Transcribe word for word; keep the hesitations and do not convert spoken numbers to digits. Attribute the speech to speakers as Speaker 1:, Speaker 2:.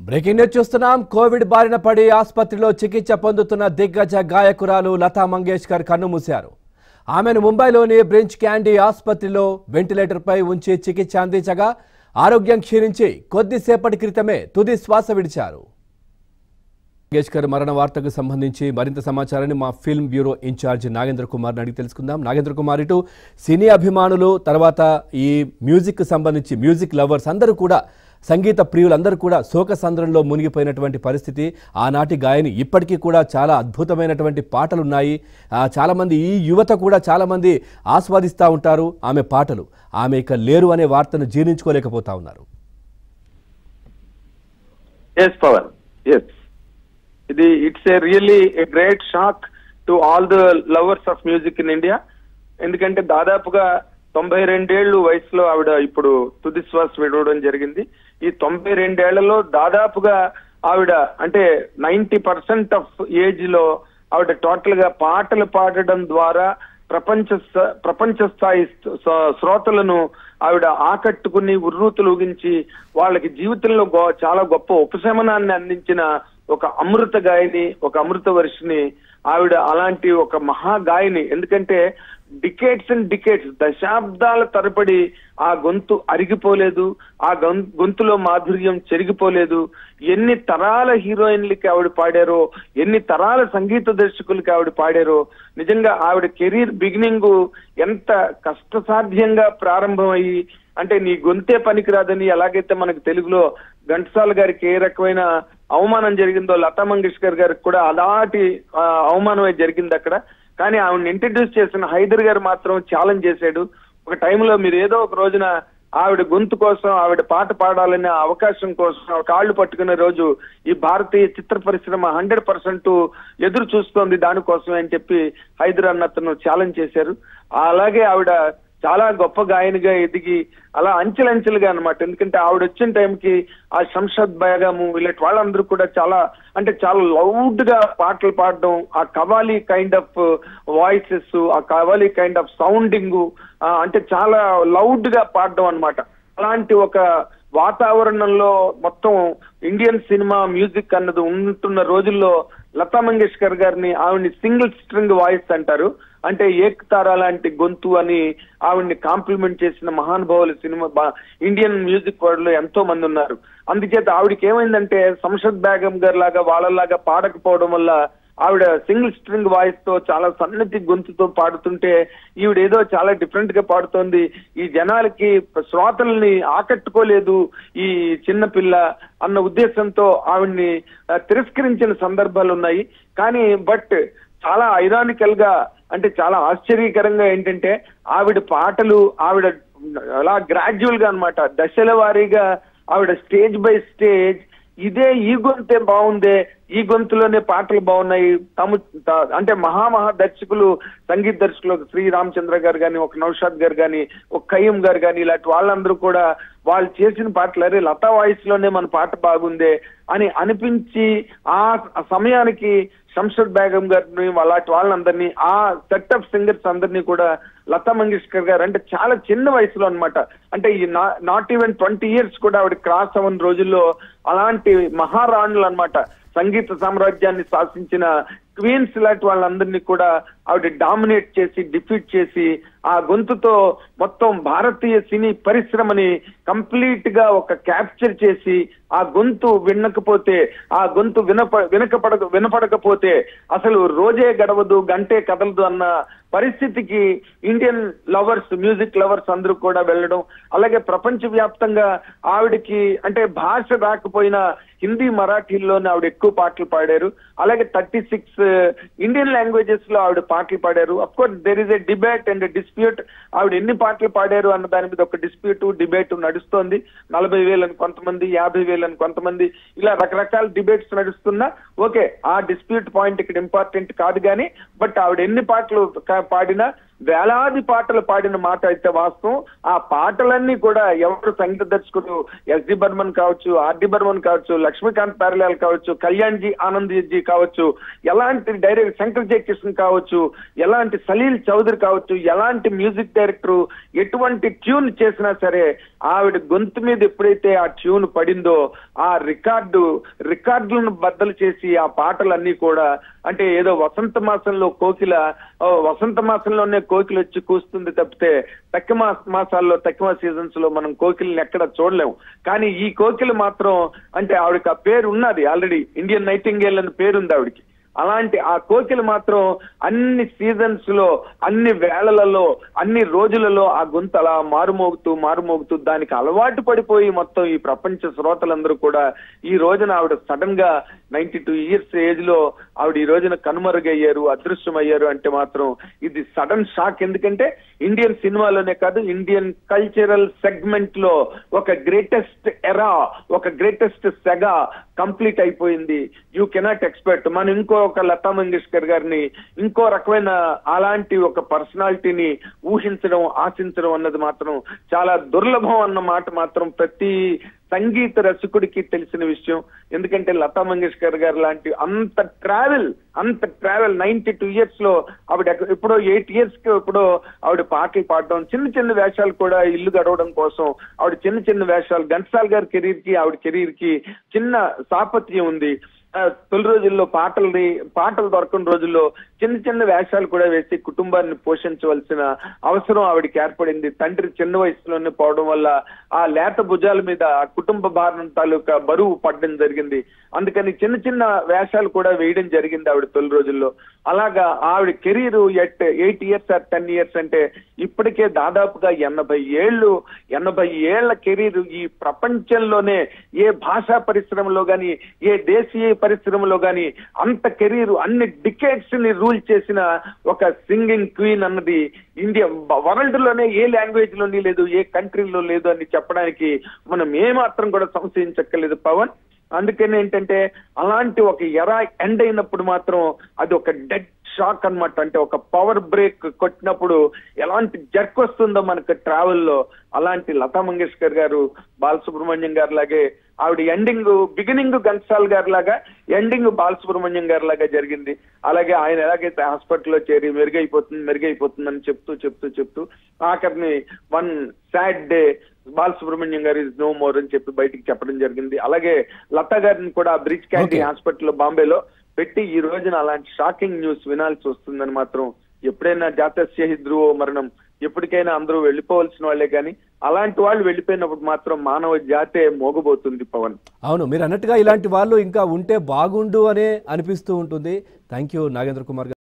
Speaker 1: Breaking news చూస్తున్నాం. Covid బారిన పడి ఆసుపత్రిలో చికిత్స పొందుతున్న దిగ్గజ గాయకురాలు లతా మంగేష్కర్ కన్నుమూశారు. ఆమెను ముంబైలోని బ్రించ్ క్యాండీ ఆసుపత్రిలో వెంటిలేటర్పై ఉంచి చికిత్స అందించగా ఆరోగ్యం క్షీణించి కొద్దిసేపటి క్రితమే తుది శ్వాస విడిచారు. మంగేష్కర్ మరణ వార్తకు సంబంధించి మరింత సమాచారాన్ని మా ఫిల్మ్ బ్యూరో ఇన్ఛార్జ్ నాగేంద్ర కుమార్ని అడిగి తెలుసుకుందాం. నాగేంద్ర కుమార్, ఇటు సినీ అభిమానులు, తర్వాత ఈ మ్యూజిక్ సంబంధించి మ్యూజిక్ లవర్స్ అందరూ కూడా, సంగీత ప్రియులందరూ కూడా శోక సంద్రంలో మునిగిపోయినటువంటి పరిస్థితి. ఆనాటి గాయని ఇప్పటికీ కూడా చాలా అద్భుతమైనటువంటి పాటలు ఉన్నాయి. చాలామంది, ఈ యువత కూడా చాలామంది ఆస్వాదిస్తూ ఉంటారు ఆమె పాటలు. ఆమె ఇక లేరు అనే వార్తను జీర్ణించుకోలేకపోతా ఉన్నారు.
Speaker 2: ఇది it's a really a great shock to all the lovers of music in India. ఎందుకంటే దాదాపుగా తొంభై రెండేళ్లు వయసులో ఆవిడ ఇప్పుడు తుది శ్వాస విడవడం జరిగింది. ఈ తొంభై రెండేళ్లలో దాదాపుగా ఆవిడ అంటే నైన్టీ పర్సెంట్ ఆఫ్ ఏజ్ లో ఆవిడ టోటల్ గా పాటలు పాడడం ద్వారా ప్రపంచ ప్రపంచ స్థాయి శ్రోతలను ఆవిడ ఆకట్టుకుని ఉర్రూతులు ఊగించి వాళ్ళకి జీవితంలో చాలా గొప్ప ఉపశమనాన్ని అందించిన ఒక అమృత గాయని, ఒక అమృత వర్షిని ఆవిడ. అలాంటి ఒక మహా గాయని. ఎందుకంటే డికేట్స్ అండ్ డికేట్స్, దశాబ్దాల తరబడి ఆ గొంతు అరిగిపోలేదు, ఆ గొంతులో మాధుర్యం చెరిగిపోలేదు. ఎన్ని తరాల హీరోయిన్లకి ఆవిడ పాడారో, ఎన్ని తరాల సంగీత దర్శకులకి ఆవిడ పాడారో. నిజంగా ఆవిడ కెరీర్ బిగినింగ్ ఎంత కష్టసాధ్యంగా ప్రారంభమయ్యి, అంటే నీ గొంతే పనికిరాదని ఎలాగైతే మనకు తెలుగులో ఘంటసాల గారికి ఏ రకమైన అవమానం జరిగిందో, లతా మంగేష్కర్ గారికి కూడా అలాంటి అవమానమే జరిగింది అక్కడ. కానీ ఆవిడని ఇంట్రడ్యూస్ చేసిన హైదర్ గారు మాత్రం ఛాలెంజ్ చేశాడు. ఒక టైంలో మీరు ఏదో ఒక రోజున ఆవిడ గొంతు కోసం, ఆవిడ పాట పాడాలనే అవకాశం కోసం కాళ్లు పట్టుకునే రోజు ఈ భారతీయ చిత్ర పరిశ్రమ హండ్రెడ్ పర్సెంట్ ఎదురు చూస్తోంది దానికోసమే అని చెప్పి హైదర్ అన్నతను ఛాలెంజ్ చేశారు. అలాగే ఆవిడ చాలా గొప్ప గాయనిగా ఎదిగి అలా అంచెలంచెలుగా అనమాట. ఎందుకంటే ఆవిడ వచ్చిన టైంకి ఆ శంషద్ బేగము ఇలాంటి వాళ్ళందరూ కూడా చాలా అంటే చాలా లౌడ్ గా పాటలు పాడడం, ఆ కవాలి కైండ్ ఆఫ్ వాయిసెస్, ఆ కవాలి కైండ్ ఆఫ్ సౌండింగ్, అంటే చాలా లౌడ్ గా పాడడం అనమాట. అలాంటి ఒక వాతావరణంలో మొత్తం ఇండియన్ సినిమా మ్యూజిక్ అన్నది ఉంటున్న రోజుల్లో లతా మంగేష్కర్ గారిని, ఆవిడ్ని సింగిల్ స్ట్రింగ్ వాయిస్ అంటారు, అంటే ఏక్ తారా లాంటి గొంతు అని ఆవిడ్ని కాంప్లిమెంట్ చేసిన మహానుభావులు సినిమా ఇండియన్ మ్యూజిక్ వరల్డ్ లో ఎంతో మంది ఉన్నారు. అందుచేత ఆవిడకి ఏమైందంటే శంషద్ బేగం గారి లాగా వాళ్ళలాగా పాడకపోవడం వల్ల ఆవిడ సింగిల్ స్ట్రింగ్ వాయిస్ తో చాలా సన్నటి గొంతుతో పాడుతుంటే ఈవిడ ఏదో చాలా డిఫరెంట్ గా పాడుతోంది, ఈ జనాలకి శ్రోతల్ని ఆకట్టుకోలేదు ఈ చిన్న పిల్ల అన్న ఉద్దేశంతో ఆవిడ్ని తిరస్కరించిన సందర్భాలు ఉన్నాయి. కానీ బట్ చాలా ఐరానికల్ గా, అంటే చాలా ఆశ్చర్యకరంగా ఏంటంటే ఆవిడ పాటలు ఆవిడ అలా గ్రాడ్యువల్ గా అనమాట, దశల వారీగా ఆవిడ స్టేజ్ బై స్టేజ్ ఇదే ఈ గొంతే బాగుందే, ఈ గొంతులోనే పాటలు బాగున్నాయి. తమ అంటే మహామహా దర్శకులు, సంగీత దర్శకులు శ్రీ రామచంద్ర గారు కానీ, ఒక నౌషాద్ గారు కానీ, ఒక కయ్యం గారు కానీ, ఇలాంటి వాళ్ళందరూ కూడా వాళ్ళు చేసిన పాటలు అరే లతా వాయిస్ లోనే మన పాట బాగుందే అని అనిపించి ఆ సమయానికి శంషద్ బేగం గారిని అలాంటి వాళ్ళందరినీ, ఆ సెట్ ఆఫ్ సింగర్స్ అందరినీ కూడా లతా మంగేష్కర్ గారు అంటే చాలా చిన్న వయసులో అనమాట, అంటే ఈ నాట్ ఈవెన్ ట్వంటీ ఇయర్స్ కూడా ఆవిడ క్రాస్ అవ్వని రోజుల్లో అలాంటి మహారాణులు అనమాట, సంగీత సామ్రాజ్యాన్ని శాసించిన క్వీన్స్ లాంటి వాళ్ళందరినీ కూడా ఆవిడ డామినేట్ చేసి డిఫీట్ చేసి ఆ గొంతుతో మొత్తం భారతీయ సినీ పరిశ్రమని కంప్లీట్ గా ఒక క్యాప్చర్ చేసి, ఆ గొంతు వినకపోతే, ఆ గొంతు వినప వినకపడ వినపడకపోతే అసలు రోజే గడవదు, గంటే కదలదు అన్న పరిస్థితికి ఇండియన్ లవర్స్, మ్యూజిక్ లవర్స్ అందరూ కూడా వెళ్ళడం. అలాగే ప్రపంచ వ్యాప్తంగా ఆవిడకి అంటే భాష రాకపోయినా హిందీ, మరాఠీల్లోనే ఆవిడ ఎక్కువ పాటలు పాడారు. అలాగే థర్టీ సిక్స్ ఇండియన్ లాంగ్వేజెస్ లో ఆవిడ పాటలు పాడారు. Of course there is a debate and dispute, ఆవిడ ఎన్ని పాటలు పాడారు అన్న దాని మీద ఒక డిస్ప్యూట్ డిబేట్ నడుస్తోంది. నలభై వేలని కొంతమంది, యాభై వేలని కొంతమంది, ఇలా రకరకాల డిబేట్స్ నడుస్తున్నా ఓకే, ఆ డిస్ప్యూట్ పాయింట్ ఇక్కడ ఇంపార్టెంట్ కాదు. కానీ బట్ ఆవిడ ఎన్ని పాటలు పాడినా వేలాది పాటలు పాడిన మాట అయితే వాస్తవం. ఆ పాటలన్నీ కూడా ఎవరు సంగీత దర్శకుడు ఎస్డి బర్మన్ కావచ్చు, ఆర్డి బర్మన్ కావచ్చు, లక్ష్మీకాంత్ ప్యారలాల్ కావచ్చు, కళ్యాణ్ జీ ఆనంద్ జీ కావచ్చు, ఎలాంటి డైరెక్టర్ శంకర్ జయకిషన్ కావచ్చు, ఎలాంటి సలీల్ చౌదరి కావచ్చు, ఎలాంటి మ్యూజిక్ డైరెక్టర్ ఎటువంటి ట్యూన్ చేసినా సరే ఆవిడ గొంతు మీద ఎప్పుడైతే ఆ ట్యూన్ పడిందో ఆ రికార్డు రికార్డులను బద్దలు చేసి ఆ పాటలన్నీ కూడా అంటే ఏదో వసంత మాసంలో కోకిల వసంత మాసంలోనే కోకిల వచ్చి కూస్తుంది తప్పితే తక్కువ మాసాల్లో తక్కువ సీజన్స్ లో మనం కోకిల్ని ఎక్కడ చూడలేము. కానీ ఈ కోకిల మాత్రం అంటే ఆవిడకి ఆ పేరు ఉన్నది, ఆల్రెడీ ఇండియన్ నైటింగేల్ అని పేరుంది ఆవిడకి. అలాంటి ఆ కోకిల మాత్రం అన్ని సీజన్స్ లో అన్ని వేళలలో అన్ని రోజులలో ఆ గొంతు అలా మారుమోగుతూ మారుమోగుతూ దానికి అలవాటు పడిపోయి మొత్తం ఈ ప్రపంచ శ్రోతలందరూ కూడా ఈ రోజున ఆవిడ సడన్ గా నైన్టీ టూ ఇయర్స్ ఏజ్ లో ఆవిడ ఈ రోజున కనుమరుగయ్యారు, అదృశ్యమయ్యారు అంటే మాత్రం ఇది సడన్ షాక్. ఎందుకంటే ఇండియన్ సినిమాలోనే కాదు ఇండియన్ కల్చరల్ సెగ్మెంట్ లో ఒక గ్రేటెస్ట్ ఎరా, ఒక గ్రేటెస్ట్ సెగా కంప్లీట్ అయిపోయింది. యూ కెనాట్ ఎక్స్పెక్ట్ మనం ఇంకో ఒక లతా మంగేష్కర్ గారిని ఇంకో రకమైన అలాంటి ఒక పర్సనాలిటీని ఊహించడం ఆశించడం అన్నది మాత్రం చాలా దుర్లభం అన్న మాట మాత్రం ప్రతి సంగీత రసికుడికి తెలిసిన విషయం. ఎందుకంటే లతా మంగేష్కర్ గారు లాంటి అంత ట్రావెల్ అంత ట్రావెల్ నైన్టీ టూ ఇయర్స్ లో ఆవిడ ఎప్పుడో ఎయిట్ ఇయర్స్ కి ఎప్పుడో ఆవిడ పాటలు పాడడం, చిన్న చిన్న వేషాలు కూడా ఇల్లు గడవడం కోసం ఆవిడ చిన్న చిన్న వేషాలు, ఘంటసాల గారి కెరీర్ కి ఆవిడ కెరీర్ కి చిన్న సాపత్యం ఉంది. తొలి రోజుల్లో పాటల్ని పాటలు దొరకని రోజుల్లో చిన్న చిన్న వేషాలు కూడా వేసి కుటుంబాన్ని పోషించవలసిన అవసరం ఆవిడకి ఏర్పడింది. తండ్రి చిన్న వయసులోనే పోవడం వల్ల ఆ లేత భుజాల మీద ఆ కుటుంబ భారం తాలూకా బరువు పడడం జరిగింది. అందుకని చిన్న చిన్న వేషాలు కూడా వేయడం జరిగింది ఆవిడ తొలి రోజుల్లో. అలాగా ఆవిడ career at eight years or ten years అంటే ఇప్పటికే దాదాపుగా ఎనభై ఏళ్ళు ఎనభై ఏళ్ల కెరీర్ ఈ ప్రపంచంలోనే ఏ భాషా పరిశ్రమలో గాని ఏ దేశీయ పరిశ్రమలో గాని అంత కెరీర్ అన్ని డికేట్స్ ని రూల్ చేసిన ఒక సింగింగ్ క్వీన్ అన్నది ఇండియా వరల్డ్ లోనే ఏ లాంగ్వేజ్ లోని లేదు, ఏ కంట్రీలో లేదు అని చెప్పడానికి మనం ఏమాత్రం కూడా సంశయించక్కర్లేదు పవన్. అందుకని ఏంటంటే అలాంటి ఒక ఎరా ఎండ్ అయినప్పుడు మాత్రం అది ఒక డెడ్ షాక్ అన్నమాట. అంటే ఒక పవర్ బ్రేక్ కొట్టినప్పుడు ఎలాంటి జర్క్ వస్తుందో మనకు ట్రావెల్లో అలాంటి లతా మంగేష్కర్ గారు, బాలసుబ్రహ్మణ్యం గారు లాగే ఆవిడ ఎండింగ్ బిగినింగ్ ఘంటసాల గారి లాగా ఎండింగ్ బాలసుబ్రహ్మణ్యం గారి లాగా జరిగింది. అలాగే ఆయన ఎలాగైతే హాస్పిటల్లో చేరి మెరుగైపోతుంది మెరుగైపోతుందని చెప్తూ చెప్తూ చెప్తూ ఆఖరిని వన్ సాడ్ డే బాలసుబ్రహ్మణ్యం గారు ఇస్ నో మోర్ అని చెప్పి బయటికి చెప్పడం జరిగింది. అలాగే లతా గారిని కూడా బ్రిడ్జ్ క్యాండీ హాస్పిటల్ బాంబేలో పెట్టి ఈ రోజున అలాంటి షాకింగ్ న్యూస్ వినాల్సి వస్తుందని మాత్రం ఎప్పుడైనా జాతస్య హి ధ్రువో మరణం, ఎప్పటికైనా అందరూ వెళ్ళిపోవలసిన వాళ్ళే కానీ అలాంటి వాళ్ళు వెళ్ళిపోయినప్పుడు మాత్రం మానవ జాతే మోగబోతుంది పవన్.
Speaker 1: అవును, మీరు అన్నట్టుగా ఇలాంటి వాళ్ళు ఇంకా ఉంటే బాగుండు అనే అనిపిస్తూ ఉంటుంది. థ్యాంక్ యూ నాగేంద్ర కుమార్ గారు.